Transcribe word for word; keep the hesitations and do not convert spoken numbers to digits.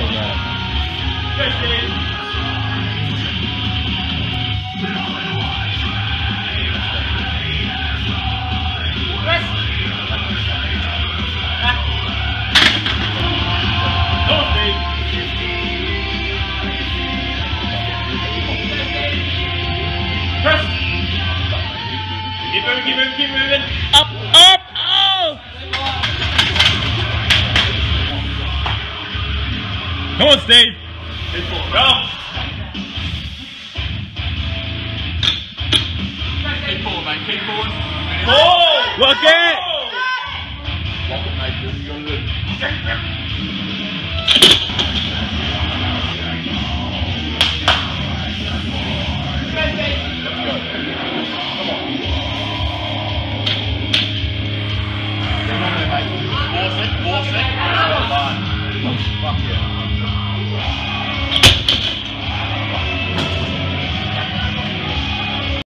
Go, Steve. Rest. Go, Steve. Press. Keep moving, keep moving, keep moving. Up, up, oh! Come on, Steve. Good ball. Go. Keep forward, mate. Keep forward. Ball! Look it! Lock it, mate. You got to do. Force it, force it. Fuck yeah.